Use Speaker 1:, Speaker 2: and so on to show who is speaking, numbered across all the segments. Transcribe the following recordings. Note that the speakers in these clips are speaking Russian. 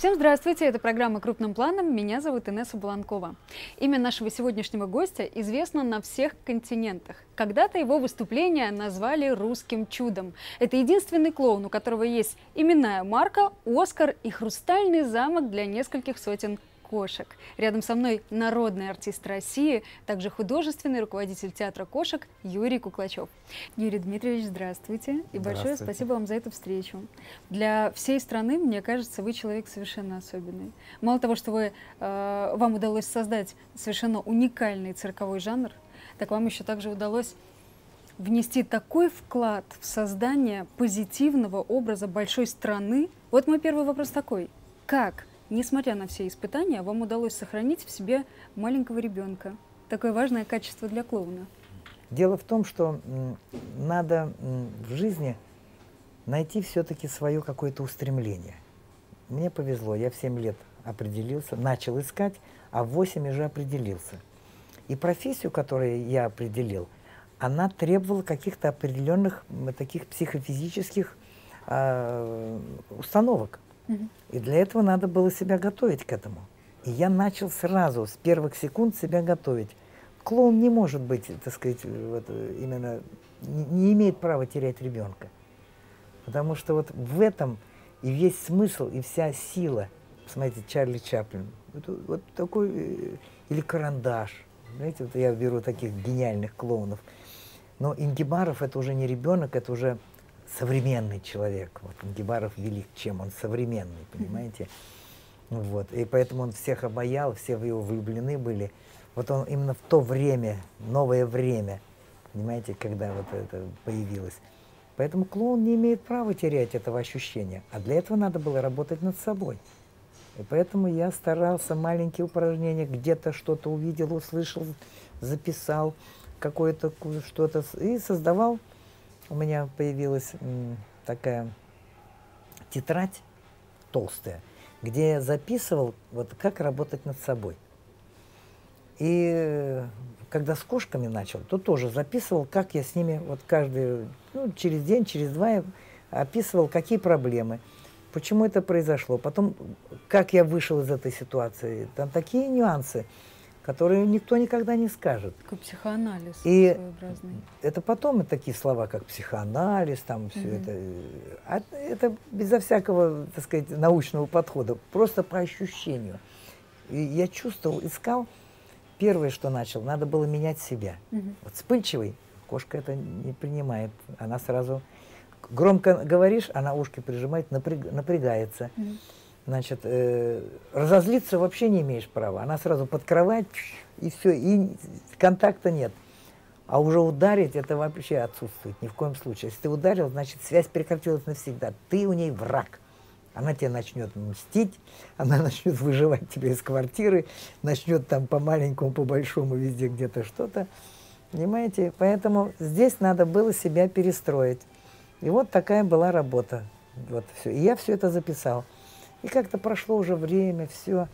Speaker 1: Всем здравствуйте, это программа «Крупным планом», меня зовут Инесса Бланкова. Имя нашего сегодняшнего гостя известно на всех континентах. Когда-то его выступление назвали «русским чудом». Это единственный клоун, у которого есть именная марка, Оскар и хрустальный замок для нескольких сотен кошек. Рядом со мной народный артист России, также художественный руководитель театра кошек Юрий Куклачев. Юрий Дмитриевич, здравствуйте. И большое спасибо вам за эту встречу. Для всей страны, мне кажется, вы человек совершенно особенный. Мало того, что вам удалось создать совершенно уникальный цирковой жанр, так вам еще также удалось внести такой вклад в создание позитивного образа большой страны. Вот мой первый вопрос такой. Как, несмотря на все испытания, вам удалось сохранить в себе маленького ребенка? Такое важное качество для клоуна.
Speaker 2: Дело в том, что надо в жизни найти все-таки свое какое-то устремление. Мне повезло, я в 7 лет определился, начал искать, а в 8 уже определился. И профессию, которую я определил, она требовала каких-то определенных таких психофизических установок. И для этого надо было себя готовить к этому. И я начал сразу, с первых секунд себя готовить. Клоун не может быть, так сказать, вот, именно не имеет права терять ребенка. Потому что вот в этом и весь смысл, и вся сила. Посмотрите, Чарли Чаплин, вот такой, или Карандаш. Знаете, вот я беру таких гениальных клоунов. Но Ингибаров — это уже не ребенок, это уже современный человек. Вот Ингибаров велик, чем он современный, понимаете? Вот. И поэтому он всех обаял, все в его влюблены были. Вот он именно в то время, новое время, понимаете, когда вот это появилось. Поэтому клоун не имеет права терять этого ощущения. А для этого надо было работать над собой. И поэтому я старался маленькие упражнения, где-то что-то увидел, услышал, записал какое-то что-то и создавал. У меня появилась такая тетрадь толстая, где я записывал, вот как работать над собой. И когда с кошками начал, то тоже записывал, как я с ними, вот каждый, через день, через два я описывал, какие проблемы, почему это произошло, потом, как я вышел из этой ситуации. Там такие нюансы, которые никто никогда не скажет.
Speaker 1: Такой психоанализ
Speaker 2: и
Speaker 1: своеобразный.
Speaker 2: Это потом и такие слова, как психоанализ, там все это. Это безо всякого, так сказать, научного подхода, просто по ощущению. И я чувствовал, искал. Первое, что начал, надо было менять себя. Вот вспыльчивый, кошка это не принимает. Она сразу громко говоришь, она ушки прижимает, напрягается. Значит, разозлиться вообще не имеешь права. Она сразу под кровать, и все, и контакта нет. А уже ударить, это вообще отсутствует ни в коем случае. Если ты ударил, значит, связь прекратилась навсегда. Ты у ней враг. Она тебе начнет мстить, она начнет выживать тебя из квартиры, начнет там по маленькому, по большому везде где-то что-то. Понимаете? Поэтому здесь надо было себя перестроить. И вот такая была работа. Вот все. И я все это записал. И как-то прошло уже время, все.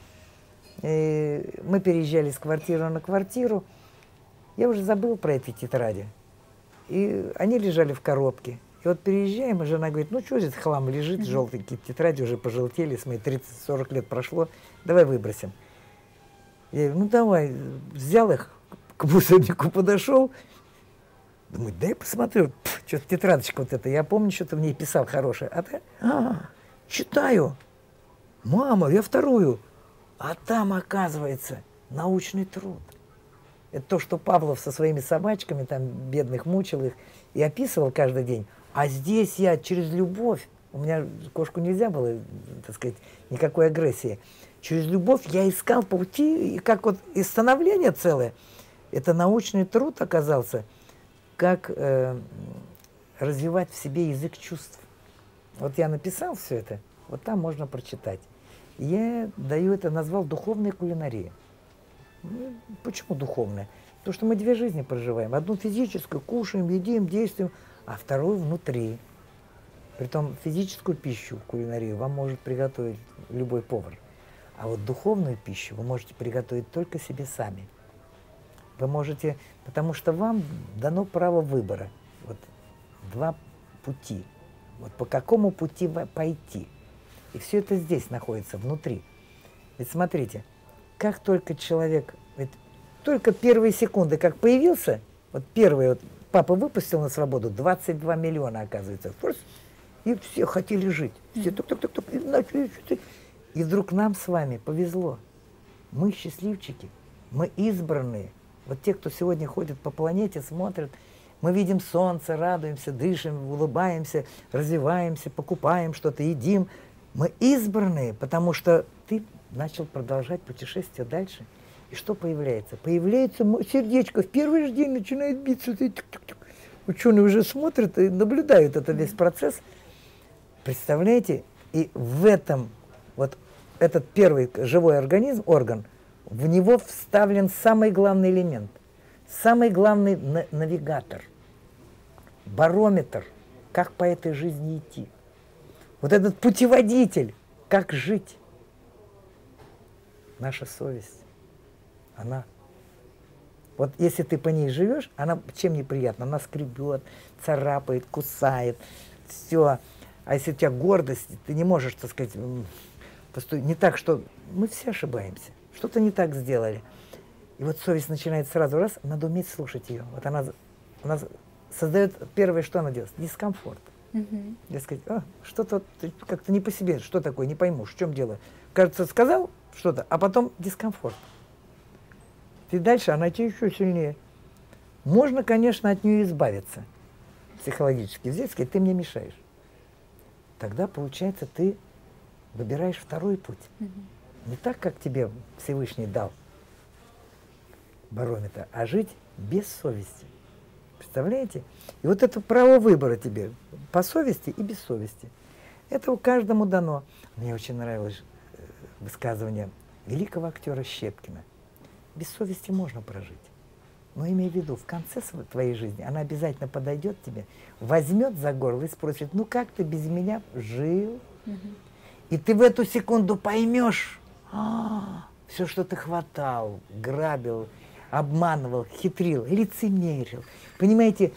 Speaker 2: Мы переезжали с квартиры на квартиру. Я уже забыл про эти тетради. И они лежали в коробке. И вот переезжаем, и жена говорит, ну что здесь хлам лежит, желтенькие тетради уже пожелтели, с моей 30-40 лет прошло, давай выбросим. Я говорю, ну давай, взял их, к мусорнику подошел, думаю, дай посмотрю, что-то тетрадочка вот эта, я помню, что-то в ней писал хорошее. А ты, читаю. Мама, я вторую. А там, оказывается, научный труд. Это то, что Павлов со своими собачками, там, бедных, мучил их и описывал каждый день. А здесь я через любовь, у меня кошку нельзя было, так сказать, никакой агрессии. Через любовь я искал пути, и как вот и становление целое. Это научный труд оказался, как развивать в себе язык чувств. Вот я написал все это, вот там можно прочитать. Я даю это, назвал духовная кулинария. Почему духовная? Потому что мы две жизни проживаем. Одну физическую, кушаем, едим, действуем, а вторую внутри. Притом физическую пищу, кулинарию, вам может приготовить любой повар. А вот духовную пищу вы можете приготовить только себе сами. Вы можете, потому что вам дано право выбора. Вот два пути. Вот по какому пути пойти. И все это здесь находится, внутри. Ведь смотрите, как только человек, ведь только первые секунды, как появился, вот первый, вот папа выпустил на свободу, 22 миллиона, оказывается, и все хотели жить. Все тук-тук-тук-тук, и начали. И вдруг нам с вами повезло. Мы счастливчики, мы избранные. Вот те, кто сегодня ходит по планете, смотрят, мы видим солнце, радуемся, дышим, улыбаемся, развиваемся, покупаем что-то, едим. Мы избранные, потому что ты начал продолжать путешествие дальше. И что появляется? Появляется сердечко, в первый же день начинает биться. Ученые уже смотрят и наблюдают этот весь процесс. Представляете? И в этом, вот этот первый живой организм, орган, в него вставлен самый главный элемент, самый главный навигатор, барометр, как по этой жизни идти. Вот этот путеводитель, как жить. Наша совесть, она, вот если ты по ней живешь, она чем неприятна? Она скребет, царапает, кусает, все. А если у тебя гордость, ты не можешь, так сказать, не так, что мы все ошибаемся, что-то не так сделали. И вот совесть начинает сразу раз, надо уметь слушать ее. Вот она создает первое, что она делает, дискомфорт. Я сказать, что-то как-то не по себе, что такое, не пойму, в чем дело. Кажется, сказал что-то, а потом дискомфорт. И дальше она тебе еще сильнее. Можно, конечно, от нее избавиться психологически, взять, сказать, ты мне мешаешь. Тогда, получается, ты выбираешь второй путь. Не так, как тебе Всевышний дал барометр, а жить без совести. Представляете? И вот это право выбора тебе по совести и без совести. Это каждому дано. Мне очень нравилось высказывание великого актера Щепкина. Без совести можно прожить. Но имей в виду, в конце твоей жизни она обязательно подойдет к тебе, возьмет за горло и спросит, ну как ты без меня жил? И ты в эту секунду поймешь, все, что ты хватал, грабил, обманывал, хитрил, лицемерил, понимаете,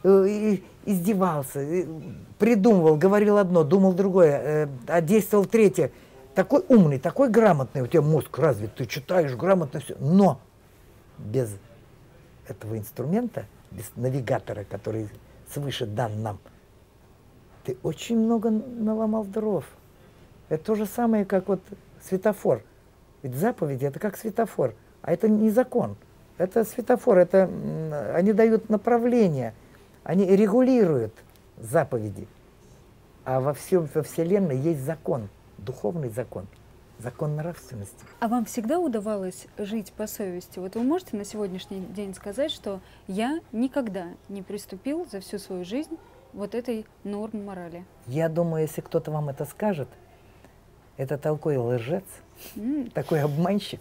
Speaker 2: издевался, придумывал, говорил одно, думал другое, а действовал третье. Такой умный, такой грамотный, у тебя мозг развит, ты читаешь грамотно все, но без этого инструмента, без навигатора, который свыше дан нам, ты очень много наломал дров. Это то же самое, как вот светофор. Ведь заповеди – это как светофор, а это не закон. Это светофор, это они дают направление, они регулируют заповеди. А во Вселенной есть закон, духовный закон, закон нравственности.
Speaker 1: А вам всегда удавалось жить по совести? Вот вы можете на сегодняшний день сказать, что я никогда не приступил за всю свою жизнь вот этой нормы морали?
Speaker 2: Я думаю, если кто-то вам это скажет, это такой лжец, такой обманщик.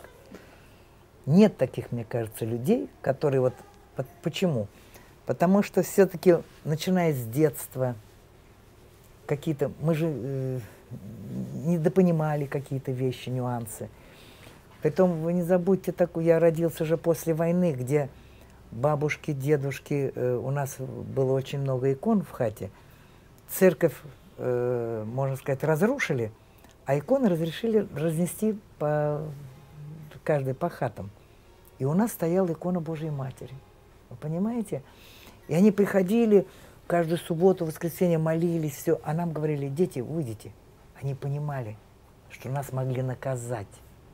Speaker 2: Нет таких, мне кажется, людей, которые вот... Почему? Потому что все-таки, начиная с детства, какие-то... Мы же недопонимали какие-то вещи, нюансы. Притом, вы не забудьте такую... Я родился же после войны, где бабушки, дедушки... У нас было очень много икон в хате. Церковь, можно сказать, разрушили, а иконы разрешили разнести каждый по хатам. И у нас стояла икона Божьей Матери. Вы понимаете? И они приходили каждую субботу, воскресенье, молились, все. А нам говорили, дети, выйдите. Они понимали, что нас могли наказать.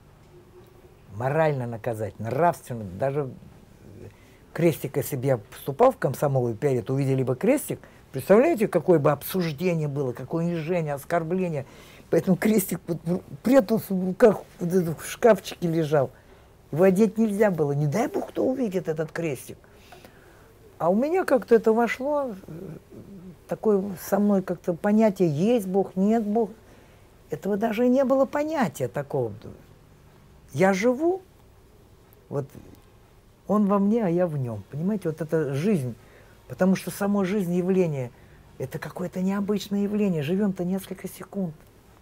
Speaker 2: Морально наказать, нравственно. Даже крестик, если бы я вступал в комсомол и 5 лет, увидели бы крестик, представляете, какое бы обсуждение было, какое унижение, оскорбление. Поэтому крестик прятался в руках, в шкафчике лежал. Его одеть нельзя было. Не дай Бог, кто увидит этот крестик. А у меня как-то это вошло, такое со мной как-то понятие, есть Бог, нет Бог. Этого даже и не было понятия такого. Я живу, вот он во мне, а я в нем. Понимаете, вот это жизнь. Потому что само жизнь явление, это какое-то необычное явление. Живем-то несколько секунд.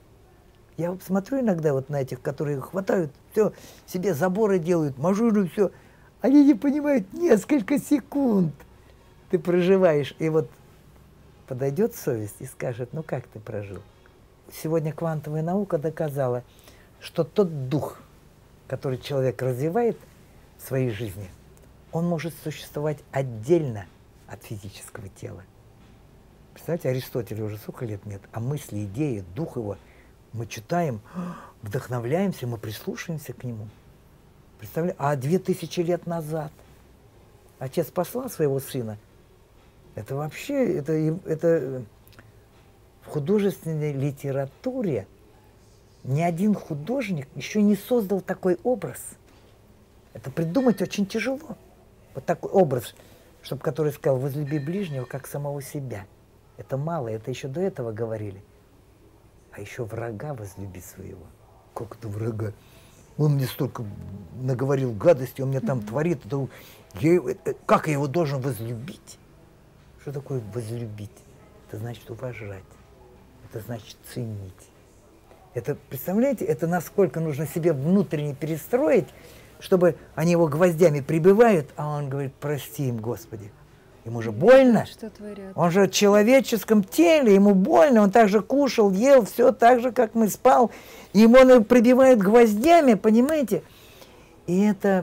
Speaker 2: Я вот смотрю иногда вот на этих, которые хватают, все, себе заборы делают, мажурируют, все. Они не понимают, несколько секунд ты проживаешь. И вот подойдет совесть и скажет, ну как ты прожил? сегодня квантовая наука доказала, что тот дух, который человек развивает в своей жизни, он может существовать отдельно от физического тела. Представляете, Аристотеля уже сколько лет нет, а мысли, идеи, дух его, мы читаем, вдохновляемся, мы прислушаемся к нему. Представляете, а 2000 лет назад отец послал своего сына. Это вообще, это в художественной литературе ни один художник еще не создал такой образ. Это придумать очень тяжело. Вот такой образ, чтобы который сказал: возлюби ближнего, как самого себя. Это мало, это еще до этого говорили. А еще врага возлюби своего. Как это врага? Он мне столько наговорил гадости, он мне там творит. Как я его должен возлюбить? Что такое возлюбить? Это значит уважать. Это значит ценить. Это, представляете, это насколько нужно себе внутренне перестроить, чтобы они его гвоздями прибивают, а он говорит: прости им, Господи. Ему же больно.
Speaker 1: Что творят? Он
Speaker 2: же в человеческом теле, ему больно, он также кушал, ел, все так же, как мы, спал. И ему он прибивает гвоздями, понимаете? И это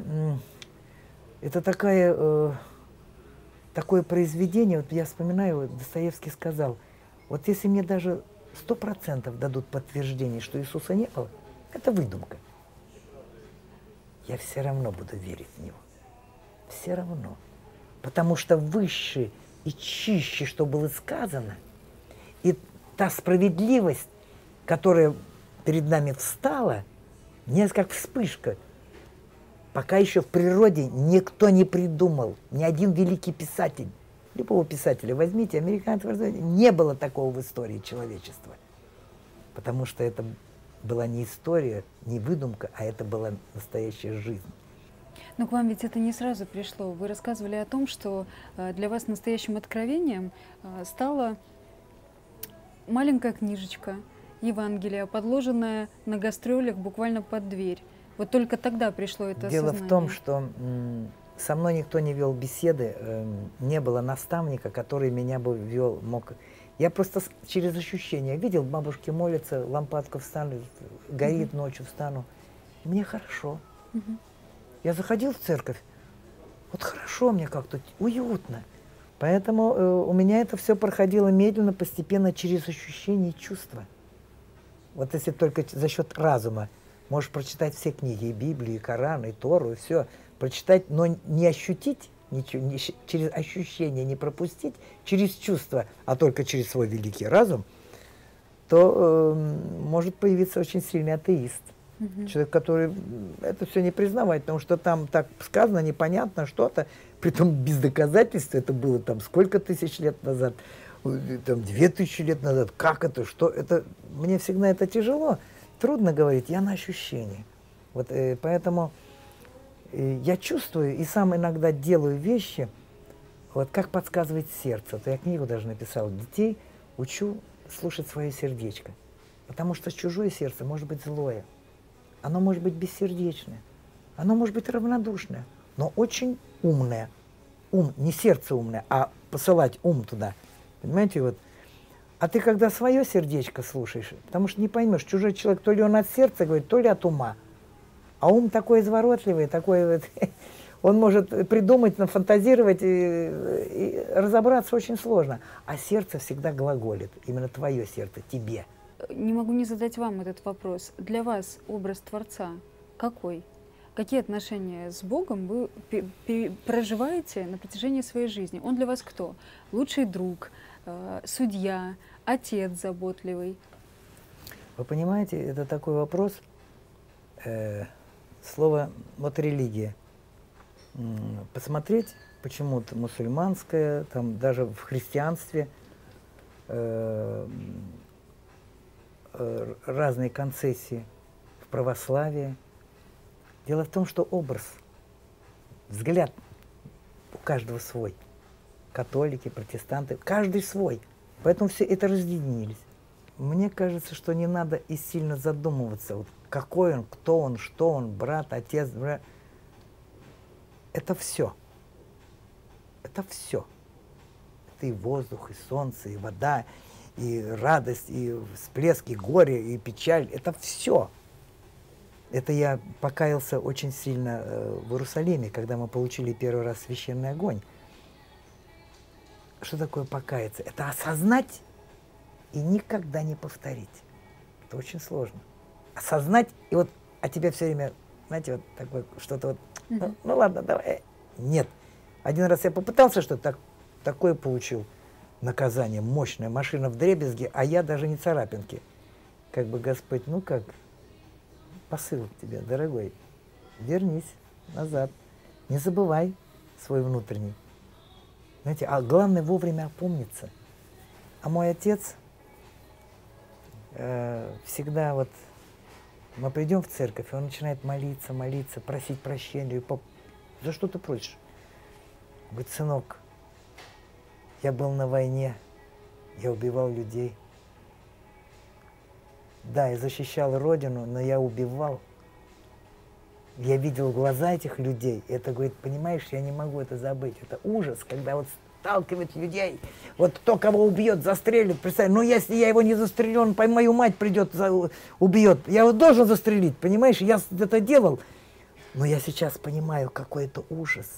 Speaker 2: такое произведение, вот я вспоминаю, Достоевский сказал: вот если мне даже 100% дадут подтверждение, что Иисуса не было, это выдумка, я все равно буду верить в Него. Все равно. Потому что выше и чище, что было сказано, и та справедливость, которая перед нами встала, не как вспышка, пока еще в природе никто не придумал, ни один великий писатель, любого писателя возьмите, американцев, не было такого в истории человечества. Потому что это была не история, не выдумка, а это была настоящая жизнь.
Speaker 1: Но к вам ведь это не сразу пришло. Вы рассказывали о том, что для вас настоящим откровением стала маленькая книжечка Евангелие, подложенная на гастролях буквально под дверь. Вот только тогда пришло это
Speaker 2: Дело
Speaker 1: осознание.
Speaker 2: в том, что со мной никто не вел беседы, не было наставника, который меня бы вел, мог. Я просто через ощущение видел, бабушки молятся, лампадка встанет, горит, ночью встану. Мне хорошо. Я заходил в церковь, вот хорошо мне как-то, уютно. Поэтому у меня это все проходило медленно, постепенно, через ощущения и чувства. Вот если только за счет разума можешь прочитать все книги, и Библию, и Коран, и Тору, и все, прочитать, но не ощутить ничего, через ощущение не пропустить, через чувства, а только через свой великий разум, то может появиться очень сильный атеист. Человек, который это все не признавает, потому что там так сказано, непонятно что-то, притом без доказательств, это было там сколько тысяч лет назад, там 2000 лет назад, как это, что это, мне всегда это тяжело, трудно говорить, я на ощущении. Вот поэтому я чувствую и сам иногда делаю вещи, вот как подсказывает сердце. Вот я книгу даже написал, детей учу слушать свое сердечко, потому что чужое сердце может быть злое. Оно может быть бессердечное, оно может быть равнодушное, но очень умное. Ум, не сердце умное, а посылать ум туда. Понимаете, вот. А ты когда свое сердечко слушаешь, потому что не поймешь, чужой человек, то ли он от сердца говорит, то ли от ума. А ум такой изворотливый, такой вот, он может придумать, нафантазировать, и разобраться очень сложно. А сердце всегда глаголит, именно твое сердце, тебе.
Speaker 1: Не могу не задать вам этот вопрос. Для вас образ Творца какой? Какие отношения с Богом вы проживаете на протяжении своей жизни? Он для вас кто? Лучший друг, судья, отец заботливый?
Speaker 2: Вы понимаете, это такой вопрос. Слово вот религия. Посмотреть, почему-то мусульманское, там даже в христианстве разные концессии, в православии. Дело в том, что образ, взгляд у каждого свой. Католики, протестанты, каждый свой. Поэтому все это разъединились. Мне кажется, что не надо и сильно задумываться, вот какой он, кто он, что он, брат, отец, брат. Это все. Это все. Это и воздух, и солнце, и вода, и радость, и всплеск, и горе, и печаль. Это все. Это я покаялся очень сильно в Иерусалиме, когда мы получили первый раз священный огонь. Что такое покаяться? Это осознать и никогда не повторить. Это очень сложно. Осознать, и вот, а тебя все время, знаете, вот такое, что-то вот, ну ладно, давай. Нет. Один раз я попытался что-то такое, получил наказание, мощное, машина вдребезги, а я даже не царапинки. Как бы Господь, ну как, посыл тебе, дорогой, вернись назад, не забывай свой внутренний. Знаете, а главное вовремя опомниться. А мой отец всегда вот, мы придем в церковь, и он начинает молиться, молиться, просить прощения. За что ты просишь? Говорит, сынок, я был на войне, я убивал людей. Да, я защищал Родину, но я убивал. Я видел глаза этих людей. Это, говорит, понимаешь, я не могу это забыть. Это ужас, когда вот сталкивают людей. Вот кто кого убьет, застрелит. Представь, ну если я его не застрелю, он мою мать придет, убьет. Я его должен застрелить, понимаешь? Я это делал. Но я сейчас понимаю, какой это ужас.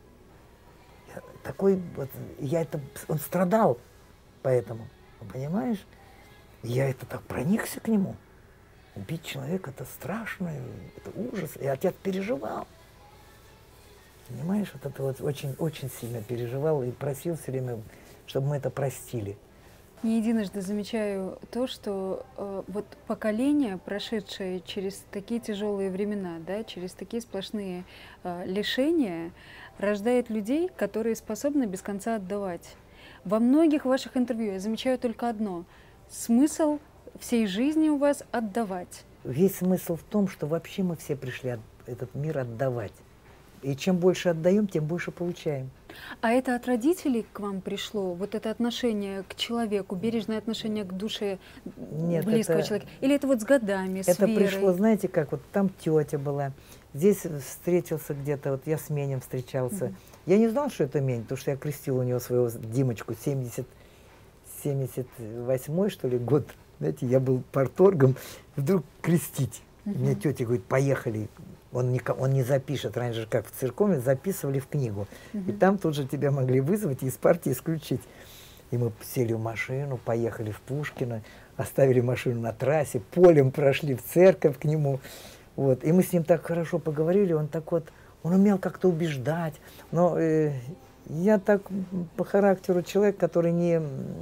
Speaker 2: Такой вот, он страдал поэтому, понимаешь? Я это так проникся к нему. Убить человека — это страшно, это ужас. И отец переживал. Понимаешь, вот это вот очень сильно переживал и просил все время, чтобы мы это простили.
Speaker 1: Не единожды замечаю то, что вот поколение, прошедшее через такие тяжелые времена, да, через такие сплошные лишения, рождает людей, которые способны без конца отдавать. Во многих ваших интервью я замечаю только одно: смысл всей жизни у вас отдавать.
Speaker 2: Весь смысл в том, что вообще мы все пришли этот мир отдавать. И чем больше отдаем, тем больше получаем.
Speaker 1: А это от родителей к вам пришло? Вот это отношение к человеку, бережное отношение к душе близкого человека? Или это вот с годами, с
Speaker 2: это
Speaker 1: верой?
Speaker 2: Пришло, знаете, как вот там тетя была, здесь встретился где-то, вот я с Менем встречался. Я не знал, что это Мень, потому что я крестил у него своего Димочку, 78-й, что ли, год. Знаете, я был парторгом, вдруг крестить. Мне тетя говорит, поехали. Он не запишет. Раньше же, как в церковне, записывали в книгу. И там тут же тебя могли вызвать и из партии исключить. И мы сели в машину, поехали в Пушкино, оставили машину на трассе, полем прошли в церковь к нему. Вот. И мы с ним так хорошо поговорили, он так вот, он умел как-то убеждать. Но я так по характеру человек, который не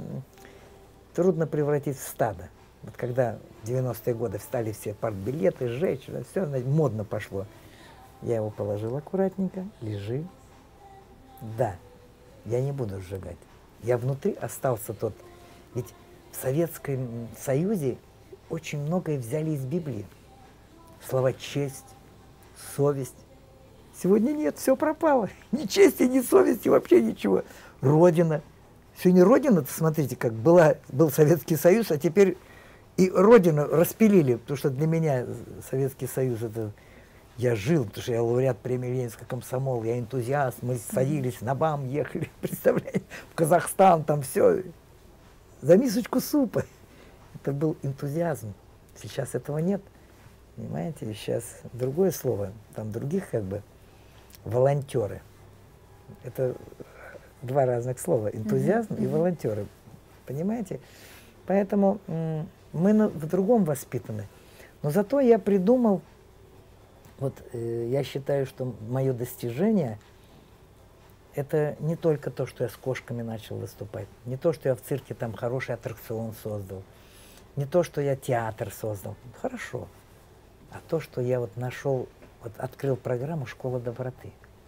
Speaker 2: трудно превратить в стадо. Вот когда в 90-е годы встали все партбилеты, сжечь, все модно пошло. Я его положил аккуратненько, лежи. Да, я не буду сжигать. Я внутри остался тот. Ведь в Советском Союзе очень многое взяли из Библии. Слова честь, совесть. Сегодня нет, все пропало. Ни чести, ни совести, вообще ничего. Родина. Сегодня Родина, смотрите, как был Советский Союз, а теперь и Родину распилили, потому что для меня Советский Союз это... Я жил, потому что я лауреат премии Ленинского комсомола, я энтузиаст, мы садились на БАМ, ехали, представляете, в Казахстан, там все, за мисочку супа. Это был энтузиазм. Сейчас этого нет, понимаете, сейчас другое слово, там других как бы волонтеры. Это два разных слова, энтузиазм и волонтеры, понимаете? Поэтому мы в другом воспитаны. Но зато я придумал, вот я считаю, что мое достижение — это не только то, что я с кошками начал выступать, не то, что я в цирке там хороший аттракцион создал, не то, что я театр создал, хорошо, а то, что я вот нашел, вот открыл программу «Школа доброты».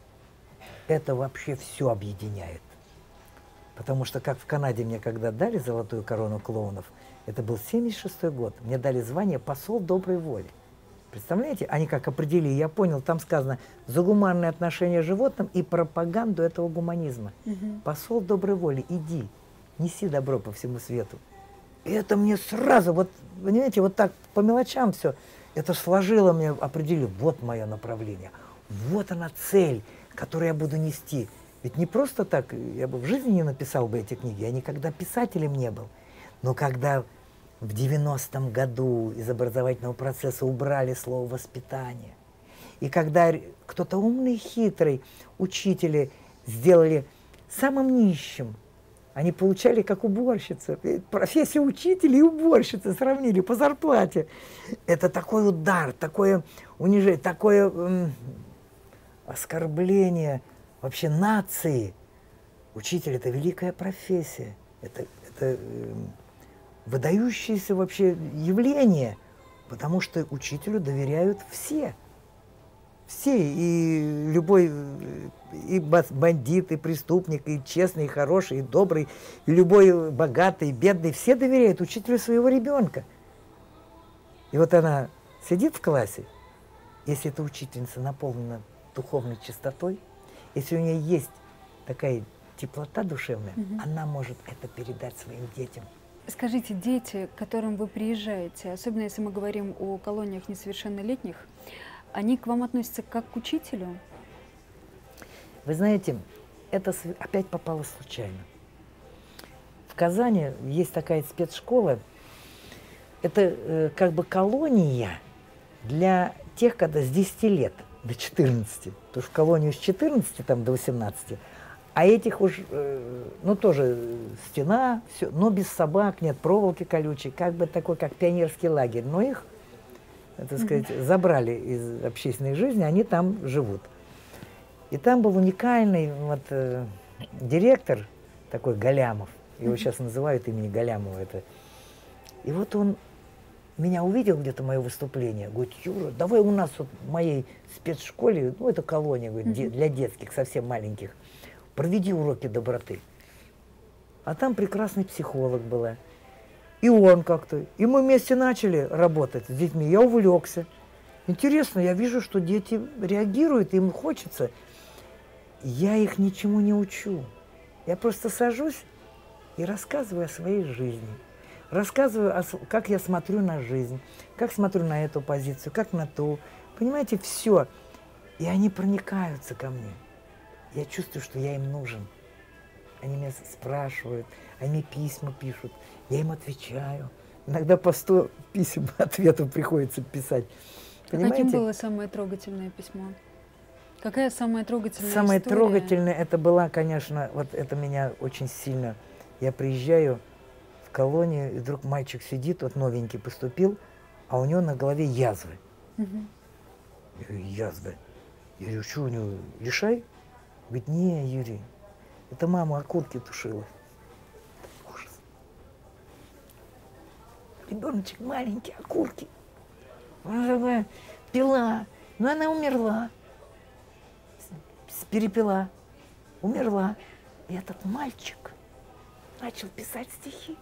Speaker 2: Это вообще все объединяет. Потому что, как в Канаде мне когда дали золотую корону клоунов, это был 76-й год, мне дали звание «Посол доброй воли». Представляете, они как определили, я понял, там сказано «за гуманное отношение к животным и пропаганду этого гуманизма». Посол доброй воли, иди, неси добро по всему свету. И это мне сразу, вот, понимаете, вот так по мелочам все, это сложило мне, определило, вот мое направление, вот она цель, которую я буду нести. Ведь не просто так, я бы в жизни не написал бы эти книги, я никогда писателем не был. Но когда в 90-м году из образовательного процесса убрали слово «воспитание», и когда кто-то умный, хитрый, учители сделали самым нищим, они получали как уборщица. Профессию учителя и уборщицы сравнили по зарплате. Это такой удар, такое унижение, такое оскорбление вообще нации. Учитель – это великая профессия, это выдающееся вообще явление, потому что учителю доверяют все. Все, и любой, и бандит, и преступник, и честный, и хороший, и добрый, и любой богатый, и бедный, все доверяют учителю своего ребенка. И вот она сидит в классе, если эта учительница наполнена духовной чистотой, если у нее есть такая теплота душевная, она может это передать своим детям.
Speaker 1: Скажите, дети, к которым вы приезжаете, особенно если мы говорим о колониях несовершеннолетних, они к вам относятся как к учителю?
Speaker 2: Вы знаете, это опять попало случайно. В Казани есть такая спецшкола. Это как бы колония для тех, когда с 10 лет до 14. Потому что в колонию с 14 там, до 18. А этих уж, ну тоже стена, все, но без собак, нет проволоки колючей. Как бы такой, как пионерский лагерь. Но их, так сказать, забрали из общественной жизни, они там живут. И там был уникальный вот, директор, такой Галямов, его сейчас называют имени Галямова. Это. И вот он меня увидел где-то, мое выступление, говорит: Юра, давай у нас вот в моей спецшколе, ну это колония, говорит, для детских, совсем маленьких, проведи уроки доброты. А там прекрасный психолог была. И он как-то. И мы вместе начали работать с детьми. Я увлекся. Интересно, я вижу, что дети реагируют, им хочется. Я их ничему не учу. Я просто сажусь и рассказываю о своей жизни. Рассказываю, как я смотрю на жизнь, как смотрю на эту позицию, как на ту. Понимаете, все. И они проникаются ко мне. Я чувствую, что я им нужен. Они меня спрашивают, они письма пишут, я им отвечаю. Иногда по 100 писем ответов приходится писать. Понимаете?
Speaker 1: Каким было самое трогательное письмо? Какая самая трогательная
Speaker 2: Самое
Speaker 1: история?
Speaker 2: трогательное это была, конечно, вот это меня очень сильно. Я приезжаю в колонию, и вдруг мальчик сидит, вот новенький поступил, а у него на голове язвы. Я говорю: язвы? Я говорю: что у него, лишай? Говорит: не, Юрий, это мама окурки тушила. Ужас. Ребеночек маленький, окурки. Она такая пила, но она умерла. Перепила, умерла. И этот мальчик начал писать стихи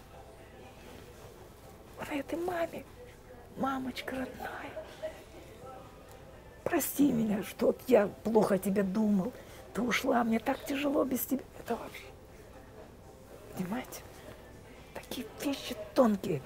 Speaker 2: про этой маме. Мамочка родная, прости меня, что я плохо о тебе думал. Ты ушла, мне так тяжело без тебя. Это вообще, понимаете, такие вещи тонкие.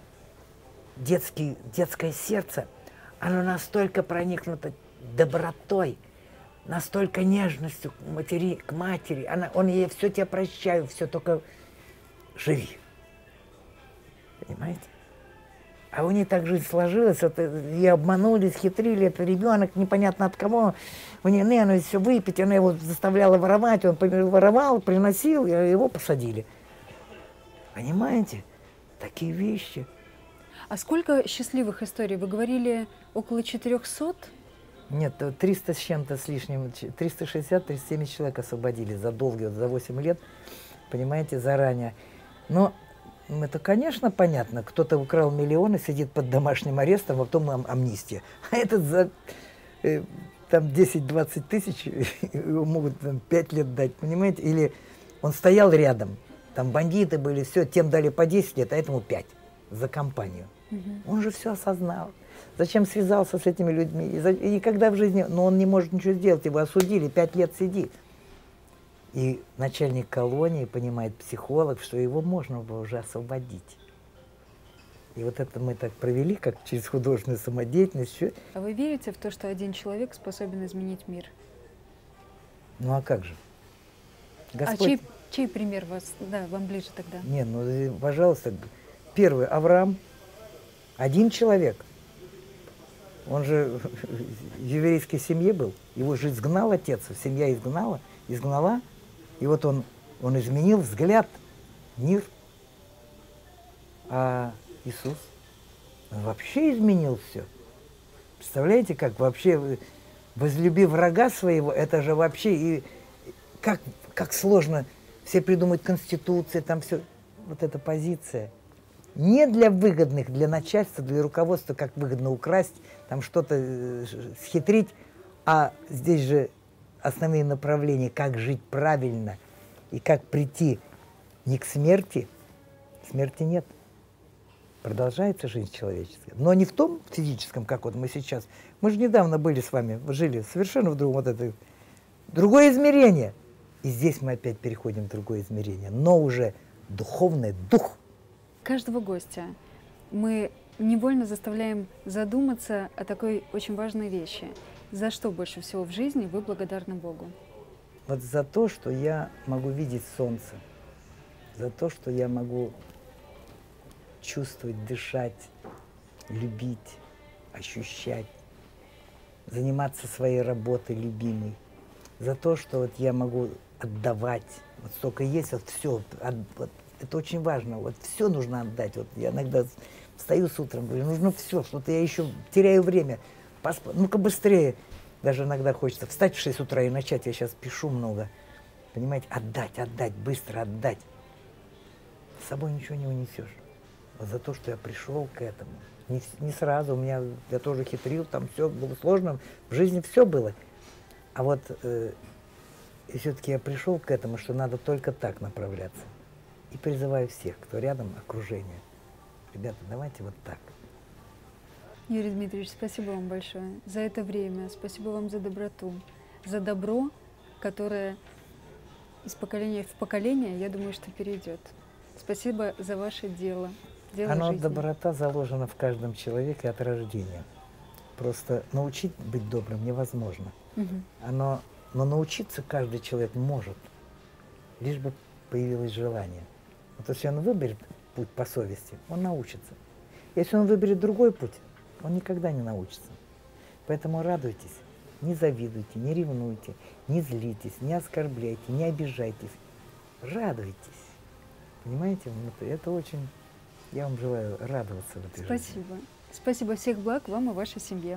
Speaker 2: Детское сердце, оно настолько проникнуто добротой, настолько нежностью к матери. Он ей: все тебе прощаю, все, только живи. Понимаете? А у нее так жизнь сложилась, ее обманули, схитрили, это ребенок непонятно от кого. У нее ненависть все выпить, она его заставляла воровать, он воровал, приносил, и его посадили. Понимаете? Такие вещи.
Speaker 1: А сколько счастливых историй? Вы говорили около 400?
Speaker 2: Нет, 300 с чем-то с лишним, 360-370 человек освободили за долгие, за 8 лет, понимаете, заранее. Но это, конечно, понятно, кто-то украл миллионы, сидит под домашним арестом, а потом амнистия. А этот за там 10-20 тысяч его могут там, 5 лет дать, понимаете? Или он стоял рядом, там бандиты были, все, тем дали по 10 лет, а этому 5 за компанию. Он же все осознал. Зачем связался с этими людьми? И никогда в жизни, но он не может ничего сделать, его осудили, 5 лет сидит. И начальник колонии понимает, психолог, что его можно было уже освободить. И вот это мы так провели, как через художественную самодеятельность.
Speaker 1: А вы верите в то, что один человек способен изменить мир?
Speaker 2: Ну а как же?
Speaker 1: Господь... Чей пример вас, да, вам ближе тогда?
Speaker 2: Не, ну, пожалуйста, первый Авраам, один человек. Он же в еврейской семье был, его же изгнал отец, семья изгнала, и вот он изменил взгляд, мир. А Иисус, он вообще изменил все. Представляете, как вообще, возлюби врага своего, это же вообще, и как сложно, все придумают конституции, там все, вот эта позиция. Не для выгодных, для начальства, для руководства, как выгодно украсть, там что-то схитрить, а здесь же основные направления, как жить правильно и как прийти не к смерти, смерти нет. Продолжается жизнь человеческая. Но не в том физическом, как вот мы сейчас. Мы же недавно были с вами, жили совершенно в другом, вот это, другое измерение. И здесь мы опять переходим в другое измерение, но уже духовное, дух.
Speaker 1: Каждого гостя мы невольно заставляем задуматься о такой очень важной вещи. За что больше всего в жизни вы благодарны Богу?
Speaker 2: Вот за то, что я могу видеть солнце, за то, что я могу чувствовать, дышать, любить, ощущать, заниматься своей работой любимой, за то, что вот я могу отдавать, вот столько есть, вот все, вот, это очень важно, вот все нужно отдать. Вот я иногда встаю с утром, говорю, нужно все, что-то я еще теряю время, ну-ка быстрее. Даже иногда хочется встать в 6 утра и начать, я сейчас пишу много, понимаете, отдать, быстро отдать. С собой ничего не унесешь. Вот за то, что я пришел к этому. Не сразу, я тоже хитрил, там все было сложно, в жизни все было. А вот и все-таки я пришел к этому, что надо только так направляться. И призываю всех, кто рядом, окружение. Ребята, давайте вот так.
Speaker 1: Юрий Дмитриевич, спасибо вам большое за это время, спасибо вам за доброту, за добро, которое из поколения в поколение, я думаю, что перейдет. Спасибо за ваше дело.
Speaker 2: Доброта заложена в каждом человеке от рождения. Просто научить быть добрым невозможно. Но научиться каждый человек может, лишь бы появилось желание. Вот если он выберет путь по совести, он научится. Если он выберет другой путь, он никогда не научится. Поэтому радуйтесь, не завидуйте, не ревнуйте, не злитесь, не оскорбляйте, не обижайтесь. Радуйтесь. Понимаете? Это очень... Я вам желаю радоваться в этой жизни.
Speaker 1: Спасибо. Спасибо, всех благ вам и вашей семье.